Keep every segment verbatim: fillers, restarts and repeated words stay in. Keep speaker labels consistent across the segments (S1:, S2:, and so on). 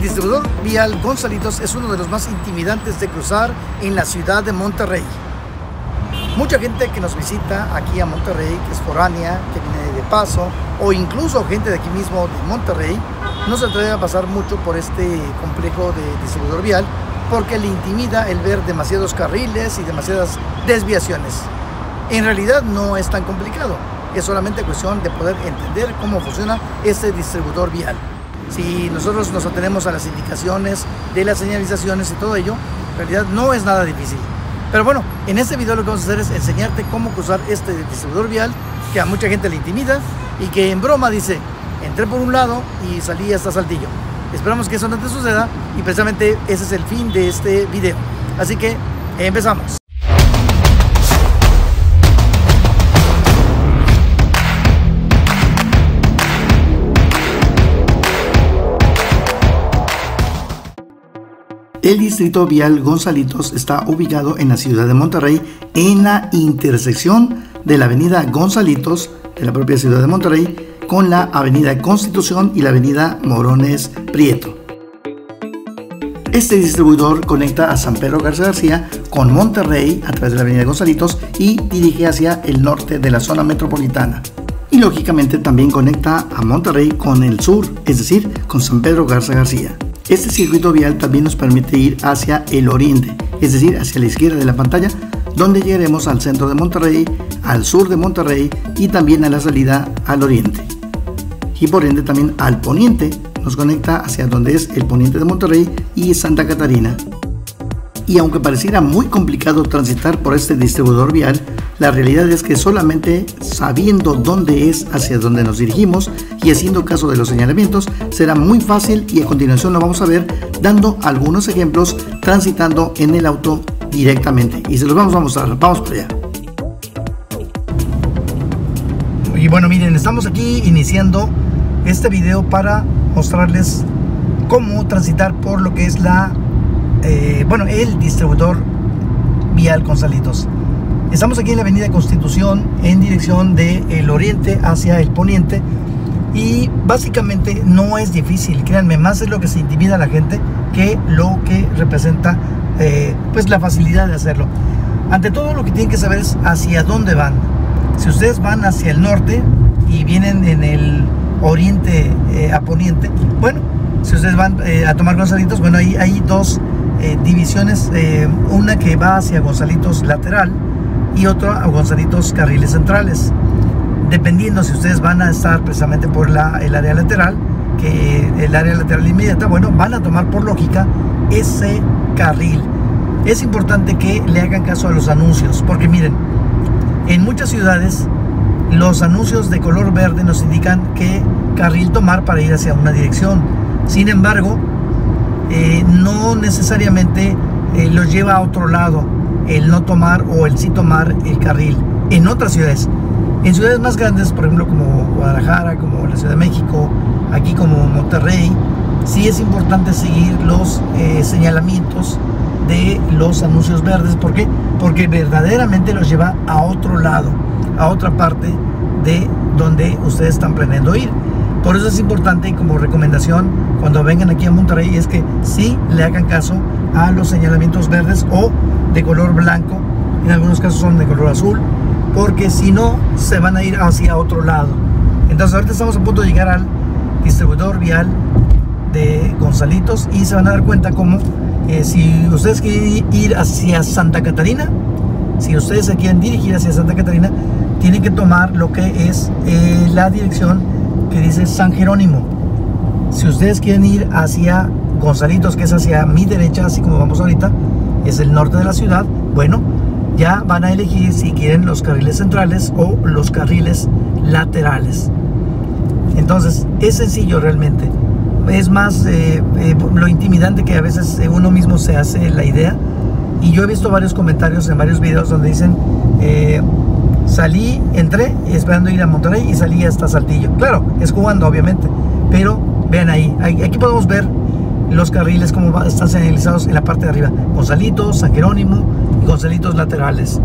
S1: distribuidor vial Gonzalitos es uno de los más intimidantes de cruzar en la ciudad de Monterrey. Mucha gente que nos visita aquí a Monterrey, que es foránea, que viene de paso, o incluso gente de aquí mismo de Monterrey, no se atreve a pasar mucho por este complejo de distribuidor vial porque le intimida el ver demasiados carriles y demasiadas desviaciones. En realidad no es tan complicado, es solamente cuestión de poder entender cómo funciona este distribuidor vial. Si nosotros nos atenemos a las indicaciones de las señalizaciones y todo ello, en realidad no es nada difícil. Pero bueno, en este video lo que vamos a hacer es enseñarte cómo cruzar este distribuidor vial que a mucha gente le intimida y que en broma dice, entré por un lado y salí hasta Saltillo. Esperamos que eso no te suceda y precisamente ese es el fin de este video. Así que empezamos. El distrito vial Gonzalitos está ubicado en la ciudad de Monterrey, en la intersección de la avenida Gonzalitos de la propia ciudad de Monterrey con la avenida Constitución y la avenida Morones Prieto. Este distribuidor conecta a San Pedro Garza García con Monterrey a través de la avenida Gonzalitos y dirige hacia el norte de la zona metropolitana. Y lógicamente también conecta a Monterrey con el sur, es decir, con San Pedro Garza García. Este circuito vial también nos permite ir hacia el oriente, es decir, hacia la izquierda de la pantalla, donde llegaremos al centro de Monterrey, al sur de Monterrey y también a la salida al oriente. Y por ende también al poniente, nos conecta hacia donde es el poniente de Monterrey y Santa Catarina. Y aunque pareciera muy complicado transitar por este distribuidor vial, la realidad es que solamente sabiendo dónde es hacia donde nos dirigimos y haciendo caso de los señalamientos será muy fácil, y a continuación lo vamos a ver dando algunos ejemplos transitando en el auto directamente y se los vamos a mostrar. Vamos para allá. Y bueno, miren, estamos aquí iniciando este video para mostrarles cómo transitar por lo que es la eh, bueno, el distribuidor vial Gonzalitos. Estamos aquí en la avenida Constitución en dirección del oriente hacia el poniente y básicamente no es difícil, créanme, más es lo que se intimida a la gente que lo que representa eh, pues la facilidad de hacerlo. Ante todo, lo que tienen que saber es hacia dónde van. Si ustedes van hacia el norte y vienen en el oriente eh, a poniente, bueno, si ustedes van eh, a tomar Gonzalitos, bueno, ahí hay dos eh, divisiones, eh, una que va hacia Gonzalitos lateral y otra a Gonzalitos carriles centrales. Dependiendo si ustedes van a estar precisamente por la, el área lateral, que el área lateral inmediata, bueno, van a tomar por lógica ese carril. Es importante que le hagan caso a los anuncios, porque miren, en muchas ciudades los anuncios de color verde nos indican qué carril tomar para ir hacia una dirección. Sin embargo, eh, no necesariamente eh, los lleva a otro lado el no tomar o el sí tomar el carril. En otras ciudades, en ciudades más grandes, por ejemplo como Guadalajara, como la Ciudad de México, aquí como Monterrey, sí es importante seguir los eh, señalamientos de los anuncios verdes. ¿Por qué? Porque verdaderamente los lleva a otro lado, a otra parte de donde ustedes están planeando ir. Por eso es importante, y como recomendación cuando vengan aquí a Monterrey, es que sí le hagan caso a los señalamientos verdes o de color blanco, en algunos casos son de color azul, porque si no se van a ir hacia otro lado. Entonces ahorita estamos a punto de llegar al distribuidor vial de Gonzalitos y se van a dar cuenta cómo eh, si ustedes quieren ir hacia Santa Catarina, si ustedes se quieren dirigir hacia Santa Catarina, tienen que tomar lo que es eh, la dirección que dice San Jerónimo. Si ustedes quieren ir hacia Gonzalitos, que es hacia mi derecha, así como vamos ahorita, es el norte de la ciudad, bueno, ya van a elegir si quieren los carriles centrales o los carriles laterales. Entonces es sencillo realmente, es más eh, eh, lo intimidante que a veces uno mismo se hace la idea. Y yo he visto varios comentarios en varios videos donde dicen eh, salí, entré esperando ir a Monterrey y salí hasta Saltillo. Claro, es jugando obviamente, pero vean ahí, aquí podemos ver los carriles como están señalizados en la parte de arriba: Gonzalitos, San Jerónimo y Gonzalitos laterales.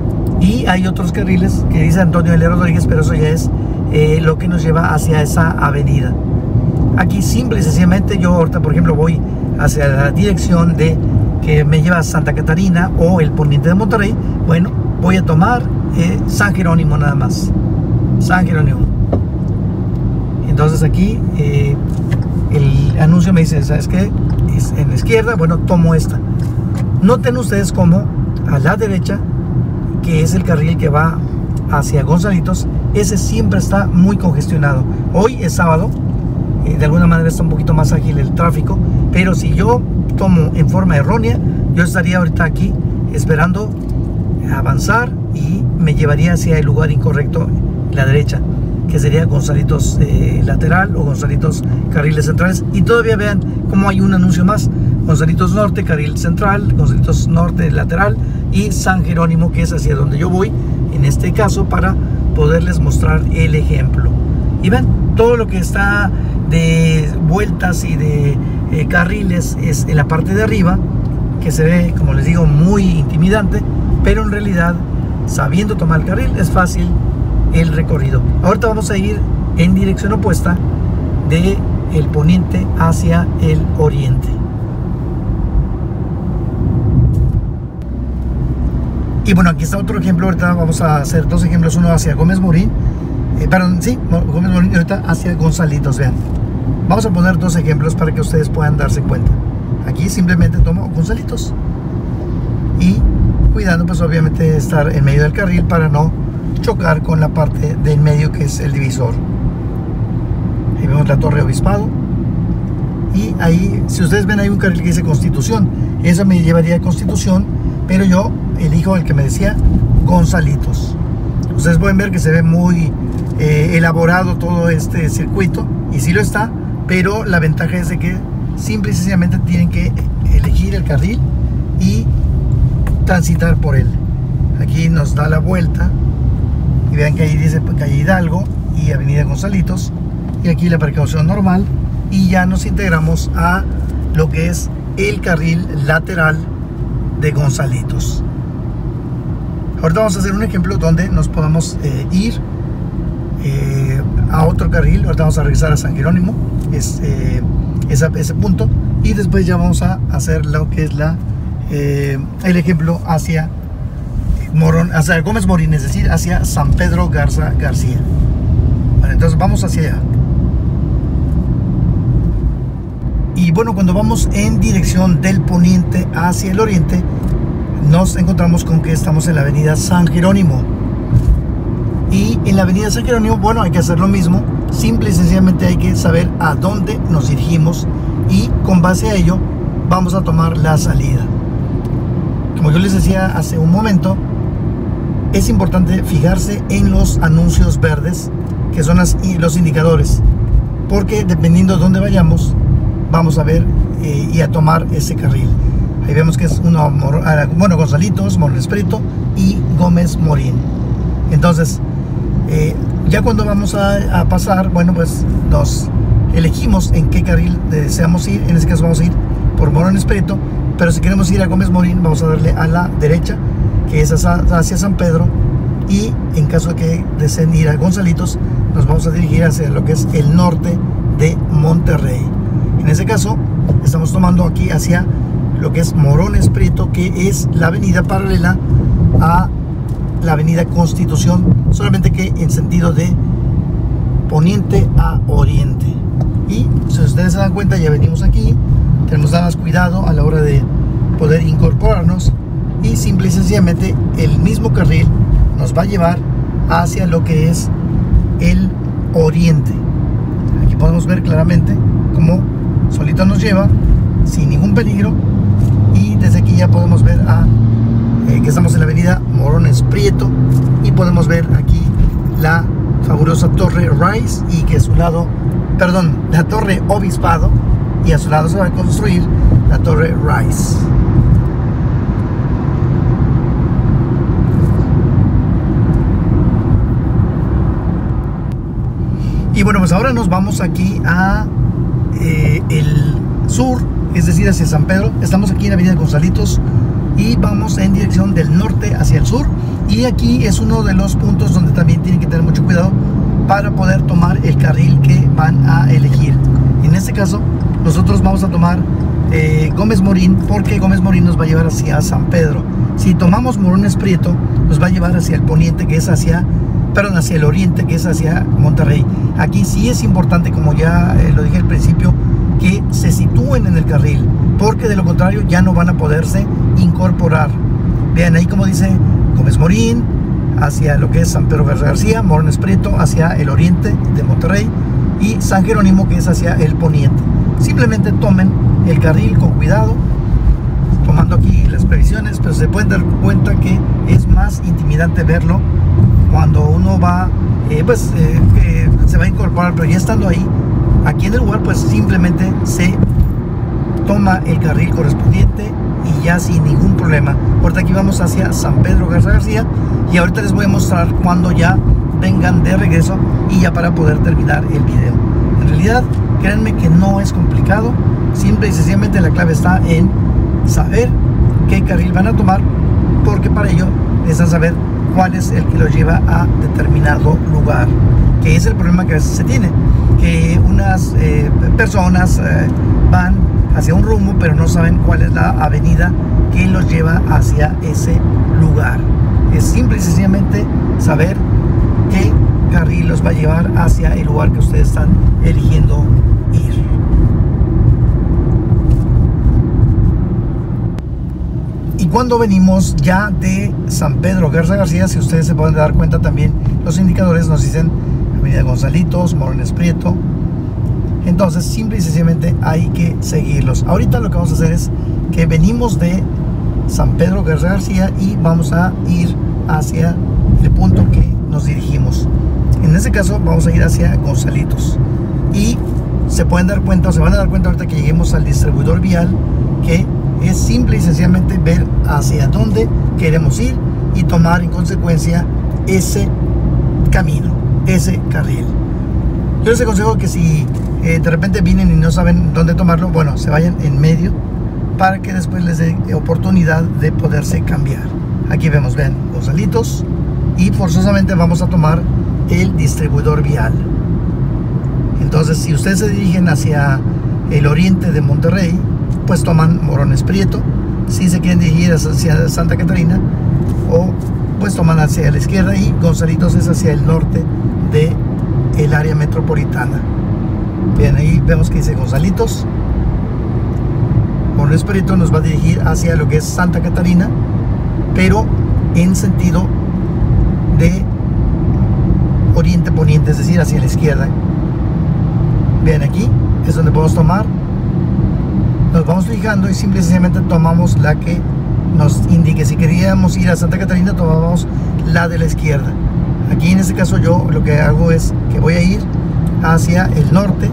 S1: Y hay otros carriles que dice Antonio L. Rodríguez, pero eso ya es eh, lo que nos lleva hacia esa avenida. Aquí simple y sencillamente yo ahorita, por ejemplo, voy hacia la dirección de que me lleva a Santa Catarina o el poniente de Monterrey. Bueno, voy a tomar eh, San Jerónimo nada más. San Jerónimo. Entonces aquí eh, el anuncio me dice, ¿sabes qué? Es en la izquierda, bueno, tomo esta. Noten ustedes cómo a la derecha, que es el carril que va hacia Gonzalitos, ese siempre está muy congestionado. Hoy es sábado, eh, de alguna manera está un poquito más ágil el tráfico, pero si yo tomo en forma errónea, yo estaría ahorita aquí esperando avanzar y me llevaría hacia el lugar incorrecto, la derecha, que sería Gonzalitos eh, lateral o Gonzalitos carriles centrales. Y todavía vean cómo hay un anuncio más: Gonzalitos norte, carril central, Gonzalitos norte lateral, y San Jerónimo, que es hacia donde yo voy en este caso, para poderles mostrar el ejemplo. Y ven, todo lo que está de vueltas y de eh, carriles es en la parte de arriba, que se ve, como les digo, muy intimidante, pero en realidad, sabiendo tomar el carril, es fácil el recorrido. Ahorita vamos a ir en dirección opuesta de el poniente hacia el oriente. Y bueno, aquí está otro ejemplo. Ahorita vamos a hacer dos ejemplos, uno hacia Gómez Morín, eh, perdón, sí, Gómez Morín, y ahorita hacia Gonzalitos. Vean, vamos a poner dos ejemplos para que ustedes puedan darse cuenta. Aquí simplemente tomo Gonzalitos y cuidando pues obviamente estar en medio del carril para no chocar con la parte del medio, que es el divisor. Ahí vemos la Torre Obispado, y ahí, si ustedes ven, hay un carril que dice Constitución. Esa me llevaría a Constitución, pero yo elijo el que me decía Gonzalitos. Ustedes pueden ver que se ve muy eh, elaborado todo este circuito, y sí lo está, pero la ventaja es de que simple y sencillamente tienen que elegir el carril y transitar por él. Aquí nos da la vuelta y vean que ahí dice calle Hidalgo y avenida Gonzalitos, y aquí la precaución normal, y ya nos integramos a lo que es el carril lateral de Gonzalitos. Ahorita vamos a hacer un ejemplo donde nos podamos eh, ir eh, a otro carril. Ahorita vamos a regresar a San Jerónimo, es, eh, esa, ese punto, y después ya vamos a hacer lo que es la eh, el ejemplo hacia Morón, hacia Gómez Morín, es decir, hacia San Pedro Garza García. Vale, entonces vamos hacia allá. Y bueno, cuando vamos en dirección del poniente hacia el oriente, nos encontramos con que estamos en la avenida San Jerónimo. Y en la avenida San Jerónimo, bueno, hay que hacer lo mismo. Simple y sencillamente hay que saber a dónde nos dirigimos, y con base a ello vamos a tomar la salida. Como yo les decía hace un momento, es importante fijarse en los anuncios verdes, que son las, los indicadores, porque dependiendo de dónde vayamos, vamos a ver eh, y a tomar ese carril. Ahí vemos que es uno, bueno, Gonzalitos, Morón Esprieto y Gómez Morín. Entonces, eh, ya cuando vamos a, a pasar, bueno, pues nos elegimos en qué carril deseamos ir. En este caso vamos a ir por Morón Esprieto, pero si queremos ir a Gómez Morín, vamos a darle a la derecha, que es hacia San Pedro, y en caso de que deseen ir a Gonzalitos, nos vamos a dirigir hacia lo que es el norte de Monterrey. En ese caso, estamos tomando aquí hacia lo que es Morón Esprieto, que es la avenida paralela a la avenida Constitución, solamente que en sentido de poniente a oriente. Y si ustedes se dan cuenta, ya venimos aquí, tenemos nada más cuidado a la hora de poder incorporarnos, y simple y sencillamente el mismo carril nos va a llevar hacia lo que es el oriente. Aquí podemos ver claramente cómo solito nos lleva sin ningún peligro, y desde aquí ya podemos ver a, eh, que estamos en la avenida Morón Esprieto, y podemos ver aquí la fabulosa Torre Rice, y que a su lado, perdón, la Torre Obispado, y a su lado se va a construir la Torre Rice. Y bueno, pues ahora nos vamos aquí a eh, el sur, es decir, hacia San Pedro. Estamos aquí en la avenida Gonzalitos y vamos en dirección del norte hacia el sur. Y aquí es uno de los puntos donde también tienen que tener mucho cuidado para poder tomar el carril que van a elegir. En caso nosotros vamos a tomar eh, Gómez Morín, porque Gómez Morín nos va a llevar hacia San Pedro. Si tomamos Morones Prieto, nos va a llevar hacia el poniente, que es hacia, perdón, hacia el oriente, que es hacia Monterrey. Aquí sí es importante, como ya eh, lo dije al principio, que se sitúen en el carril, porque de lo contrario ya no van a poderse incorporar. Vean ahí como dice Gómez Morín, hacia lo que es San Pedro Garza, Morones Prieto hacia el oriente de Monterrey, y San Jerónimo, que es hacia el poniente. Simplemente tomen el carril con cuidado, tomando aquí las previsiones, pero se pueden dar cuenta que es más intimidante verlo cuando uno va, eh, pues eh, eh, se va a incorporar, pero ya estando ahí, aquí en el lugar, pues simplemente se toma el carril correspondiente y ya sin ningún problema. Ahorita aquí vamos hacia San Pedro Garza García, y ahorita les voy a mostrar cuando ya vengan de regreso y ya para poder terminar el video. En realidad, créanme que no es complicado, simple y sencillamente la clave está en saber qué carril van a tomar, porque para ello necesitan saber cuál es el que los lleva a determinado lugar, que es el problema que a veces se tiene, que unas eh, personas eh, van hacia un rumbo pero no saben cuál es la avenida que los lleva hacia ese lugar. Es simple y sencillamente saber qué carril los va a llevar hacia el lugar que ustedes están eligiendo ir. Y cuando venimos ya de San Pedro Garza García, si ustedes se pueden dar cuenta también, los indicadores nos dicen Avenida Gonzalitos, Morones Prieto. Entonces simple y sencillamente hay que seguirlos. Ahorita lo que vamos a hacer es que venimos de San Pedro Garza García y vamos a ir hacia el punto que nos dirigimos. En este caso vamos a ir hacia Gonzalitos, y se pueden dar cuenta, o se van a dar cuenta ahorita que lleguemos al distribuidor vial, que es simple y sencillamente ver hacia dónde queremos ir y tomar en consecuencia ese camino, ese carril. Yo les aconsejo que si eh, de repente vienen y no saben dónde tomarlo, bueno, se vayan en medio para que después les dé oportunidad de poderse cambiar. Aquí vemos, vean, Gonzalitos, y forzosamente vamos a tomar el distribuidor vial. Entonces, si ustedes se dirigen hacia el oriente de Monterrey, pues toman Morones Prieto. Si se quieren dirigir hacia Santa Catarina, o pues toman hacia la izquierda, y Gonzalitos es hacia el norte de el área metropolitana. Bien, ahí vemos que dice Gonzalitos. Morones Prieto nos va a dirigir hacia lo que es Santa Catarina, pero en sentido de oriente poniente, es decir, hacia la izquierda. Bien, aquí es donde podemos tomar. Nos vamos fijando y simple y sencillamente tomamos la que nos indique. Si queríamos ir a Santa Catarina, tomábamos la de la izquierda. Aquí en este caso yo lo que hago es que voy a ir hacia el norte,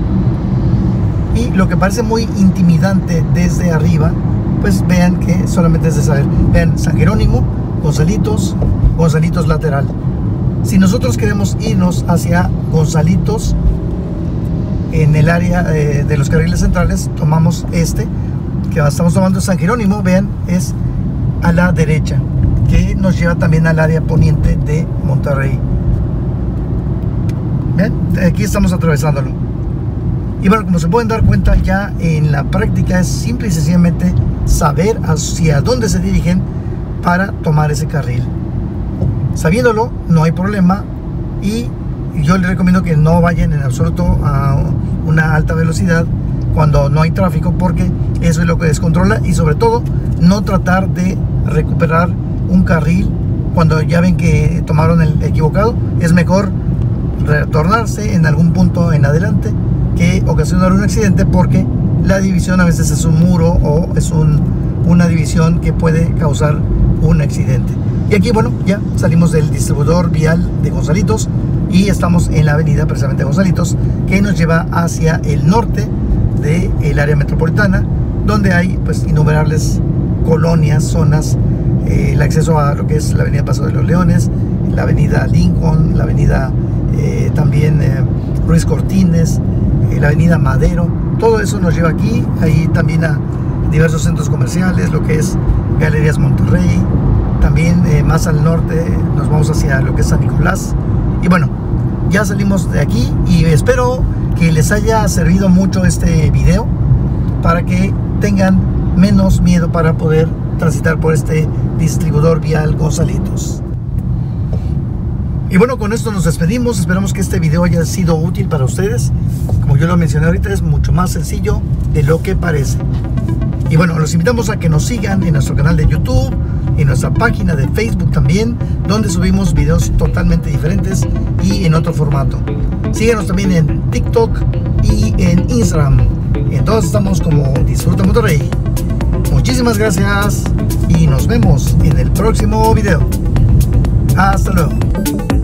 S1: y lo que parece muy intimidante desde arriba, pues vean que solamente es de saber. Vean, San Jerónimo, Gonzalitos, Gonzalitos lateral. Si nosotros queremos irnos hacia Gonzalitos en el área eh, de los carriles centrales, tomamos este que estamos tomando, San Jerónimo, vean, es a la derecha, que nos lleva también al área poniente de Monterrey. Vean, aquí estamos atravesándolo. Y bueno, como se pueden dar cuenta, ya en la práctica es simple y sencillamente saber hacia dónde se dirigen para tomar ese carril. Sabiéndolo, no hay problema, y yo les recomiendo que no vayan en absoluto a una alta velocidad cuando no hay tráfico, porque eso es lo que descontrola, y sobre todo no tratar de recuperar un carril cuando ya ven que tomaron el equivocado. Es mejor retornarse en algún punto en adelante que ocasionar un accidente, porque la división a veces es un muro o es un, una división que puede causar un accidente. Y aquí, bueno, ya salimos del distribuidor vial de Gonzalitos y estamos en la avenida precisamente Gonzalitos, que nos lleva hacia el norte del área metropolitana, donde hay pues innumerables colonias, zonas, eh, el acceso a lo que es la avenida Paso de los Leones, la avenida Lincoln, la avenida eh, también eh, Ruiz Cortines, eh, la avenida Madero. Todo eso nos lleva aquí, ahí también a diversos centros comerciales, lo que es Galerías Monterrey. También eh, más al norte nos vamos hacia lo que es San Nicolás. Y bueno, ya salimos de aquí y espero que les haya servido mucho este video para que tengan menos miedo para poder transitar por este distribuidor vial Gonzalitos. Y bueno, con esto nos despedimos. Esperamos que este video haya sido útil para ustedes. Como yo lo mencioné ahorita, es mucho más sencillo de lo que parece. Y bueno, los invitamos a que nos sigan en nuestro canal de YouTube, en nuestra página de Facebook también, donde subimos videos totalmente diferentes y en otro formato. Síguenos también en TikTok y en Instagram. Entonces estamos como Disfruta Monterrey. Muchísimas gracias y nos vemos en el próximo video. Hasta luego.